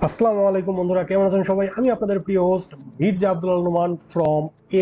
আসসালামু আলাইকুম বন্ধুরা, কেমন আছেন সবাই? আমি আপনাদের প্রিয় host mirzaabdullahalnoman from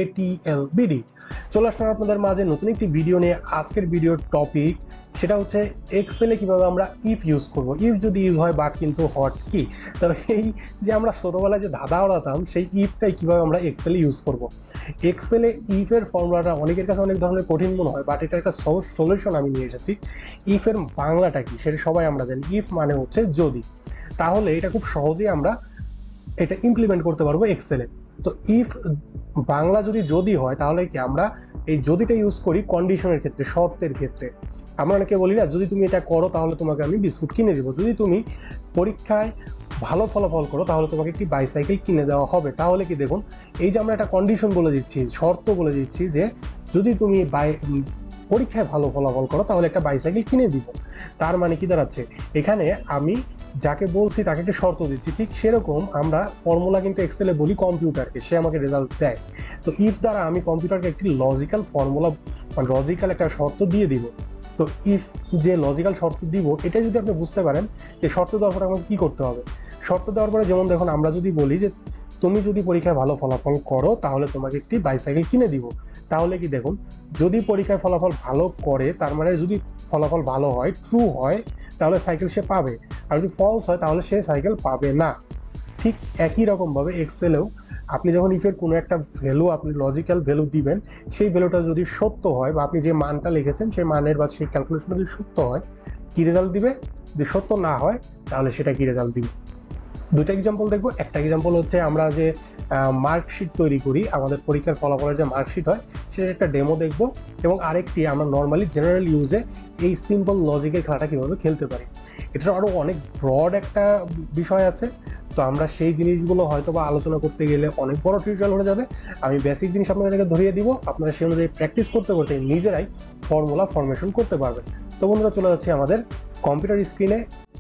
ATL BD চলে আসলাম আপনাদের মাঝে নতুন একটি ভিডিও নিয়ে। আজকের ভিডিওর টপিক সেটা হচ্ছে এক্সেলে কিভাবে আমরা ইফ ইউজ করব। ইফ যদি ইউজ হয় বাট কিন্তু হট কি, তো এই যে আমরা ছোটবেলায় যে ধাঁধা ওড়াতাম সেই ইফটাই কিভাবে আমরা এক্সেলে ইউজ করব। এক্সেলে ইফের ফর্মুলাটা অনেকের কাছে অনেক ধরনের কঠিন মনে হয়, বাট এটার একটা সহজ সলিউশন আমি নিয়ে এসেছি। ইফের বাংলাটা কি সেটা সবাই আমরা জানি। ইফ মানে হচ্ছে যদি, তাহলে এটা খুব সহজেই আমরা এটা ইমপ্লিমেন্ট করতে পারবো এক্সেলে। তো ইফ বাংলা যদি হয় তাহলে কি আমরা এই যদিটা ইউজ করি কন্ডিশনের ক্ষেত্রে, শর্তের ক্ষেত্রে। আমরা অনেকে বলি না, যদি তুমি এটা করো তাহলে তোমাকে আমি বিস্কুট কিনে দেবো, যদি তুমি পরীক্ষায় ভালো ফলাফল করো তাহলে তোমাকে একটি বাইসাইকেল কিনে দেওয়া হবে। তাহলে কি দেখুন, এই যে আমরা একটা কন্ডিশন বলে দিচ্ছি, শর্ত বলে দিচ্ছি যে যদি তুমি পরীক্ষায় ভালো ফলাফল করো তাহলে একটা বাইসাইকেল কিনে দিব। তার মানে কি দাঁড়াচ্ছে, এখানে আমি যাকে বলছি তাকে একটা শর্ত দিচ্ছি। ঠিক সেরকম আমরা ফর্মুলা কিন্তু এক্সেলে বলি কম্পিউটারকে, সে আমাকে রেজাল্ট দেয়। তো ইফ দ্বারা আমি কম্পিউটারকে একটি লজিক্যাল ফর্মুলা, মানে লজিক্যাল একটা শর্ত দিয়ে দিব। তো ইফ যে লজিক্যাল শর্ত দিব, এটা যদি আপনি বুঝতে পারেন যে শর্ত দেওয়ার পরে আমাকে কী করতে হবে। শর্ত দেওয়ার পরে যেমন দেখুন, আমরা যদি বলি যে তুমি যদি পরীক্ষায় ভালো ফলাফল করো তাহলে তোমাকে একটি বাইসাইকেল কিনে দিব। তাহলে কি দেখুন, যদি পরীক্ষায় ফলাফল ভালো করে, তার মানে যদি ফলাফল ভালো হয়, ট্রু হয়, তাহলে সাইকেল সে পাবে। আর যদি ফলস হয় তাহলে সে সাইকেল পাবে না। ঠিক একই রকমভাবে এক্সেলেও আপনি যখন ইফের কোনো একটা ভ্যালু, আপনি লজিক্যাল ভ্যালু দিবেন, সেই ভ্যালুটা যদি সত্য হয় বা আপনি যে মানটা লিখেছেন সেই মানের বা সেই ক্যালকুলেশনটা যদি সত্য হয়, কী রেজাল্ট দিবে। যদি সত্য না হয় তাহলে সেটা কী রেজাল্ট দিবে। দুইটা এক্সাম্পল দেখবো। একটা এক্সাম্পল হচ্ছে আমরা যে মার্কশিট তৈরি করি, আমাদের পরীক্ষার ফলাফলের যে মার্কশিট হয় সেটার একটা ডেমো দেখবো, এবং আরেকটি আমরা নর্মালি জেনারেল ইউজে এই সিম্পল লজিকের খেলাটা কীভাবে খেলতে পারি। এটার আরও অনেক ব্রড একটা বিষয় আছে, তো আমরা সেই জিনিসগুলো হয়তো বা আলোচনা করতে গেলে অনেক বড় টিউটোরিয়াল হয়ে যাবে। আমি বেসিক জিনিস আপনাদেরকে ধরিয়ে দিব, আপনারা সেই অনুযায়ী প্র্যাকটিস করতে করতে নিজেরাই ফর্মুলা ফরমেশন করতে পারবেন। তো বন্ধুরা, চলে যাচ্ছি আমাদের কম্পিউটার স্ক্রিনে।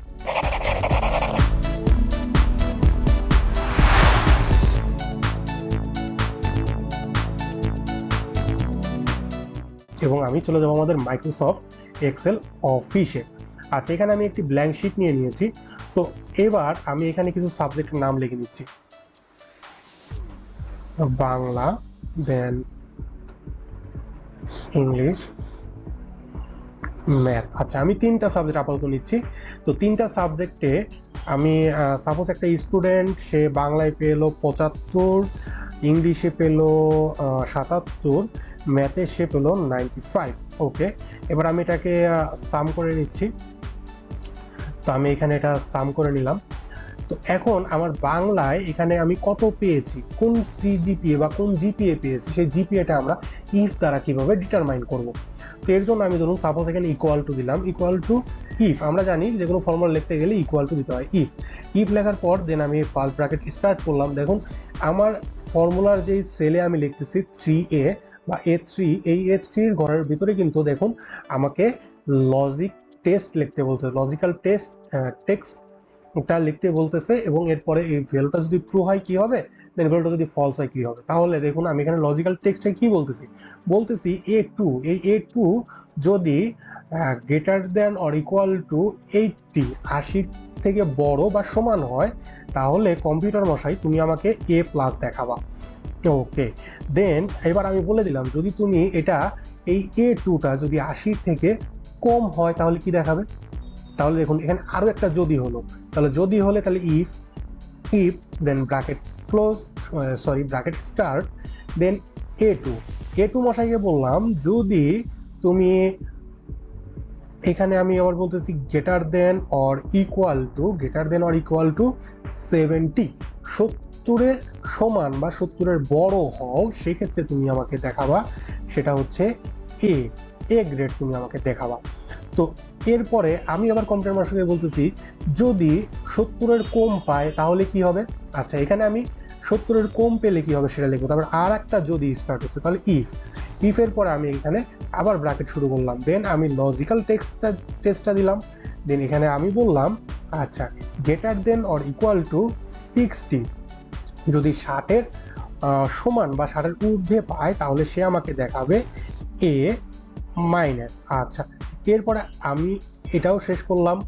এবং আমি চলে যাবো আমাদের মাইক্রোসফট এক্সেল অফিসে। আচ্ছা, এখানে আমি একটি ব্ল্যাঙ্ক শিট নিয়ে নিয়েছি। তো এবার আমি এখানে কিছু সাবজেক্টের নাম লিখে নিচ্ছি, বাংলা, দেন ইংলিশ, ম্যাথ। আচ্ছা, আমি তিনটা সাবজেক্ট আপাতত নিচ্ছি। তো তিনটা সাবজেক্টে আমি সাপোজ একটা স্টুডেন্ট, সে বাংলায় পেলো 75, ইংলিশে পেলো 77, ম্যাথে সে পেলো 95। ওকে, এবার আমি এটাকে সাম করে নিচ্ছি। তো আমি এখানে এটা সাম করে নিলাম। তো এখন আমার বাংলায় এখানে আমি কত পেয়েছি, কোন সিজিপিএ বা কোন জিপিএ পেয়েছি, সেই জিপিএটা আমরা ইফ দ্বারা কীভাবে ডিটারমাইন করব। তো এর জন্য আমি ধরুন সাপোজ এখানে ইকুয়াল টু দিলাম, ইকুয়াল টু ইফ। আমরা জানি যে কোনো ফর্মুলা লিখতে গেলে ইকুয়াল টু দিতে হয়। ইফ লেখার পর দেন আমি ফার্স্ট ব্র্যাকেট স্টার্ট করলাম। দেখুন, আমার ফর্মুলার যেই সেলে আমি লিখতেছি 3A বা A3, এই A3 ঘরের ভিতরে কিন্তু দেখুন আমাকে লজিক টেস্ট লিখতে বলতে, লজিক্যাল টেক্সটটা লিখতে বলতেছে। এবং এরপরে এই ভ্যালুটা যদি ট্রু হয় কী হবে, দেন ভ্যালুটা যদি ফলস হয় কী হবে। তাহলে দেখুন আমি এখানে লজিক্যাল টেক্সটে কী বলতেছি A2, এই A2 যদি greater than or equal to 80, 80 থেকে বড় বা সমান হয়, তাহলে কম্পিউটার মশাই তুমি আমাকে A+ দেখাবা। ওকে, দেন এবার আমি বলে দিলাম যদি তুমি এটা এই A2টা যদি 80 থেকে কম হয় তাহলে কি দেখাবে। তাহলে দেখুন এখানে আরও একটা যদি হলো, তাহলে যদি হলে তাহলে if then bracket close, bracket start, then A2 মশাইকে বললাম যদি তুমি এখানে, আমি আবার বলতেছি greater than or equal to 70, 70-এর সমান বা 70-এর বড় হও, সেক্ষেত্রে তুমি আমাকে দেখাবা সেটা হচ্ছে এ গ্রেড তুমি আমাকে দেখাবা। তো এরপরে আমি আবার কম্পিউটার মাস্টারকে বলতেছি যদি 70-এর কম পায় তাহলে কি হবে। আচ্ছা, এখানে আমি 70-এর কম পেলে কি হবে সেটা লিখবো। তারপর আর একটা যদি স্টার্ট হচ্ছে, তাহলে ইফের পরে আমি এখানে আবার ব্র্যাকেট শুরু করলাম, দেন আমি লজিক্যাল টেক্সটটা দিলাম। দেন এখানে আমি বললাম আচ্ছা greater than or equal to 60, যদি 60-এর সমান বা 60-এর ঊর্ধ্বে পায় তাহলে সে আমাকে দেখাবে A-। আচ্ছা, এরপরে আমি এটাও শেষ করলাম।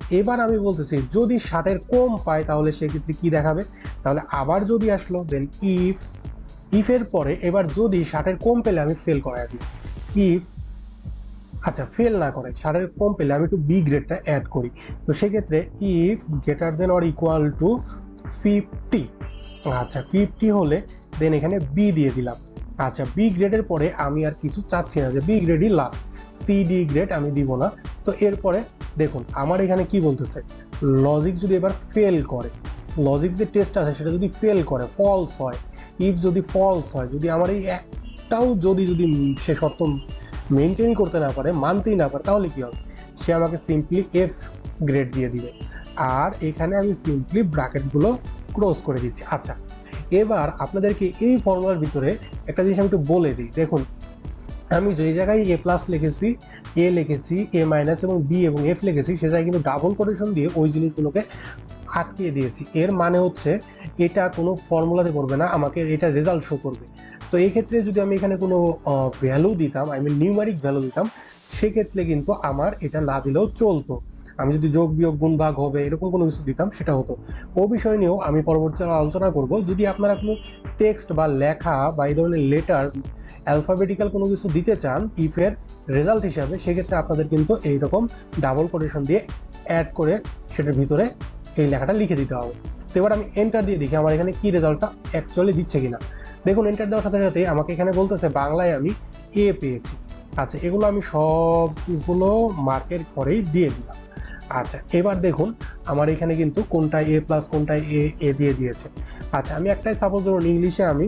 এবার আমি বলতেছি যদি 60-এর কম পাই তাহলে সেক্ষেত্রে কি দেখাবে, তাহলে আবার যদি আসলো দেন ইফের পরে এবার যদি 60-এর কম পেলে আমি ফেল করাই দিই। ইফ আচ্ছা ফেল না করে 60-এর কম পেলে আমি একটু বি গ্রেডটা অ্যাড করি। তো সেক্ষেত্রে if greater than or equal to 50, আচ্ছা 50 হলে দেন এখানে বি দিয়ে দিলাম। আচ্ছা বি গ্রেডের পরে আমি আর কিছু চাচ্ছি না, যে বি গ্রেডই লাস্ট, সি ডি গ্রেড আমি দিব না। তো এরপরে দেখুন আমার এখানে কি বলতেছে, লজিক যদি এবার ফেল করে, লজিক যে টেস্ট আছে সেটা যদি ফেল করে, ফলস হয়, ইফ যদি ফলস হয়, যদি আমার এই একটাও যদি সে শর্ত মেনটেনই করতে না পারে, মানতেই না পারে, তাহলে কি হবে, সে আমাকে সিম্পলি এফ গ্রেড দিয়ে দিবে। আর এখানে আমি সিম্পলি ব্র্যাকেটগুলো ক্লোজ করে দিচ্ছি। আচ্ছা এবার আপনাদেরকে এই ফর্মুলার ভিতরে একটা জিনিস আমি একটু বলে দিই। দেখুন আমি যেই জায়গায় এ প্লাস লিখেছি, এ লিখেছি, এ মাইনাস এবং বি এবং এফ লিখেছি, সে জায়গায় কিন্তু ডাবল কোটেশন দিয়ে ওই জিনিসগুলোকে আটকিয়ে দিয়েছি। এর মানে হচ্ছে এটা কোনো ফর্মুলাতে করবে না, আমাকে এটা রেজাল্ট শো করবে। তো এই ক্ষেত্রে যদি আমি এখানে কোনো ভ্যালু দিতাম, আই মিন নিউমারিক ভ্যালু দিতাম, সেক্ষেত্রে কিন্তু আমার এটা না দিলেও চলতো। আমি যদি যোগ বিয়োগ গুণ ভাগ হবে এরকম কোনো কিছু দিতাম সেটা হতো। ও বিষয় নিয়েও আমি পরবর্তীতে আলোচনা করব। যদি আপনারা কোনো টেক্সট বা লেখা বা এই ধরনের লেটার অ্যালফাবেটিক্যাল কোনো কিছু দিতে চান ইফের রেজাল্ট হিসাবে, সেক্ষেত্রে আপনাদের কিন্তু এইরকম ডাবল কোটেশন দিয়ে অ্যাড করে সেটার ভিতরে এই লেখাটা লিখে দিতে হবে। তো এবার আমি এন্টার দিয়ে দেখি আমার এখানে কি রেজাল্টটা অ্যাকচুয়ালি দিচ্ছে কিনা। দেখুন এন্টার দেওয়ার সাথে সাথে আমাকে এখানে বলতেছে বাংলায় আমি এ পেয়েছি। আচ্ছা এগুলো আমি সবগুলো মার্কের ঘরেই দিয়ে দিলাম। আচ্ছা এবার দেখুন আমার এখানে কিন্তু কোনটায় এ প্লাস কোনটায় এ দিয়ে দিয়েছে। আচ্ছা আমি একটাই সাপোজ ধরুন ইংলিশে আমি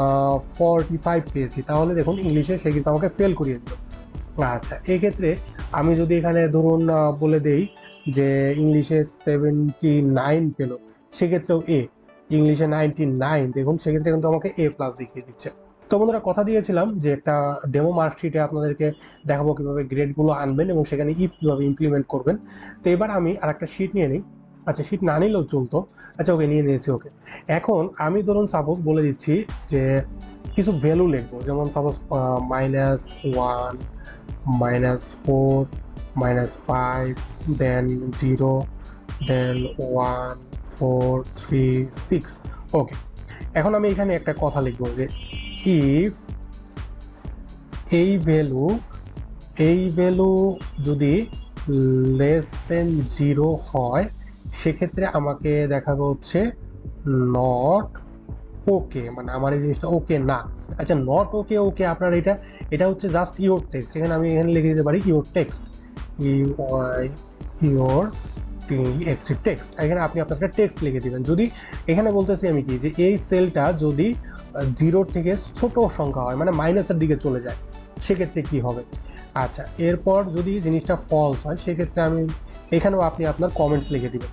45 পেয়েছি, তাহলে দেখুন ইংলিশে সে কিন্তু আমাকে ফেল করিয়ে দিল। আচ্ছা এক্ষেত্রে আমি যদি এখানে ধরুন বলে দেই যে ইংলিশে 79 পেল, সেক্ষেত্রেও এ, ইংলিশে 99, দেখুন সেক্ষেত্রে কিন্তু আমাকে এ প্লাস দেখিয়ে দিচ্ছে। তো বন্ধুরা কথা দিয়েছিলাম যে একটা ডেমো মার্কশিটে আপনাদেরকে দেখাবো কীভাবে গ্রেডগুলো আনবেন এবং সেখানে ইফ কীভাবে ইমপ্লিমেন্ট করবেন। তো এবার আমি আর একটা শিট নিয়ে নিই। আচ্ছা শিট না নিলেও চলতো, আচ্ছা ওকে নিয়ে নিয়েছি। ওকে এখন আমি ধরুন সাপোজ বলে দিচ্ছি যে কিছু ভ্যালু লিখবো, যেমন সাপোজ -1, -4, -5, দেন 0, দেন 1, 4, 3, 6। ওকে এখন আমি এখানে একটা কথা লিখবো যে ইফ এই ভ্যালু যদি লেস দেন 0 হয়, সেক্ষেত্রে আমাকে দেখাবে হচ্ছে নট ওকে, মানে আমার এই জিনিসটা ওকে না। আচ্ছা নট ওকে, ওকে আপনার এটা হচ্ছে জাস্ট ইওর টেক্সট। এখানে আমি এখানে লিখে দিতে পারি ইওর টেক্সট, ইওর টেক্সট। এখানে আপনি আপনার একটা টেক্সট লিখে দিবেন। যদি এখানে বলতেছি আমি কি, যে এই সেলটা যদি 0 থেকে ছোট সংখ্যা হয়, মানে মাইনাসের দিকে চলে যায়, সেক্ষেত্রে কি হবে। আচ্ছা এরপর যদি জিনিসটা ফলস হয়, সেক্ষেত্রে আমি এখানেও আপনি আপনার কমেন্টস লিখে দিবেন,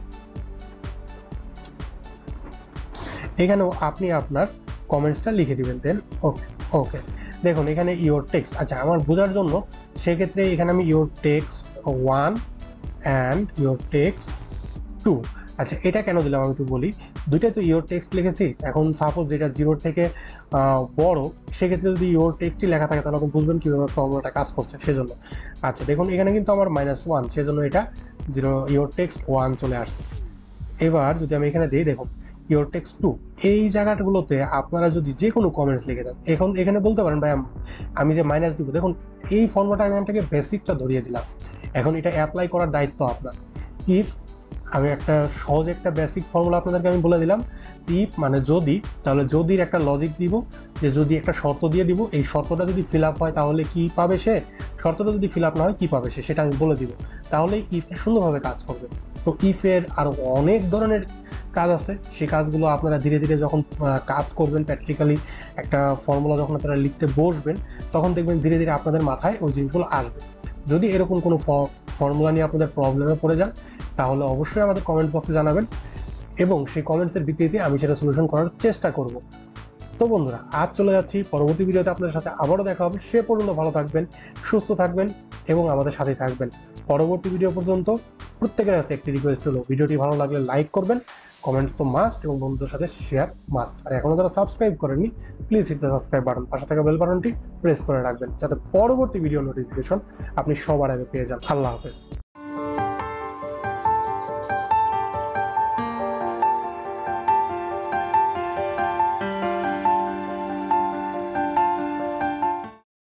এখানেও আপনি আপনার কমেন্টসটা লিখে দিবেন। দেন ওকে ওকে দেখুন এখানে ইওর টেক্সট। আচ্ছা আমার বোঝার জন্য সেক্ষেত্রে এখানে আমি your text 1 and your text 2। আচ্ছা এটা কেন দিলাম আমি একটু বলি। দুইটাই তো ইওর টেক্সট লিখেছি। এখন সাপোজ যেটা 0 থেকে বড়, সেক্ষেত্রে যদি ইওর টেক্সটই লেখা থাকে তাহলে আপনি বুঝবেন কীভাবে ফর্মুলাটা কাজ করছে, সেজন্য। আচ্ছা দেখুন এখানে কিন্তু আমার -1, সেজন্য এটা 0, ইওর টেক্সট 1 চলে আসছে। এবার যদি আমি এখানে দিই, দেখুন ইওর টেক্সট 2, এই জায়গাগুলোতে আপনারা যদি যে কোনো কমেন্টস লিখে দেন, এখন এখানে বলতে পারেন ভাই আমি যে মাইনাস দিব, দেখুন এই ফর্মুলাটা আমি আপনাকে বেসিকটা ধরিয়ে দিলাম, এখন এটা অ্যাপ্লাই করার দায়িত্ব আপনার। ইফ আমি একটা সহজ একটা বেসিক ফর্মুলা আপনাদেরকে আমি বলে দিলাম, ইফ মানে যদি, তাহলে যদির একটা লজিক দিব, যে যদি একটা শর্ত দিয়ে দিব, এই শর্তটা যদি ফিল আপ হয় তাহলে কি পাবে সে, শর্তটা যদি ফিল আপ না হয় কি পাবে সে, সেটা আমি বলে দিব, তাহলেই ইফটা সুন্দরভাবে কাজ করবে। তো ইফের আরও অনেক ধরনের কাজ আছে, সেই কাজগুলো আপনারা ধীরে ধীরে যখন কাজ করবেন, প্র্যাকটিক্যালি একটা ফর্মুলা যখন আপনারা লিখতে বসবেন, তখন দেখবেন ধীরে ধীরে আপনাদের মাথায় ওই জিনিসগুলো আসবে। যদি এরকম কোনো ফর্মুলা নিয়ে আপনাদের প্রবলেমে পড়ে যান, তাহলে অবশ্যই আমাদের কমেন্ট বক্সে জানাবেন এবং সেই কমেন্টসের ভিত্তিতে আমি সেটা সলিউশন করার চেষ্টা করব। তো বন্ধুরা আজ চলে যাচ্ছি, পরবর্তী ভিডিওতে আপনাদের সাথে আবারও দেখা হবে। সে পর্যন্ত ভালো থাকবেন, সুস্থ থাকবেন এবং আমাদের সাথেই থাকবেন। পরবর্তী ভিডিও পর্যন্ত প্রত্যেকের কাছে একটি রিকোয়েস্ট হলো, ভিডিওটি ভালো লাগলে লাইক করবেন, কমেন্টস তো মাস্ট, এবং বন্ধুদের সাথে শেয়ার মাস্ট। আর এখনও যারা সাবস্ক্রাইব করেননি, please hit the subscribe button, পাশে থাকা বেল বাটনটি প্রেস করে রাখবেন, যাতে পরবর্তী ভিডিও নোটিফিকেশন আপনি সবার আগে পেয়ে যান। আল্লাহ হাফেজ।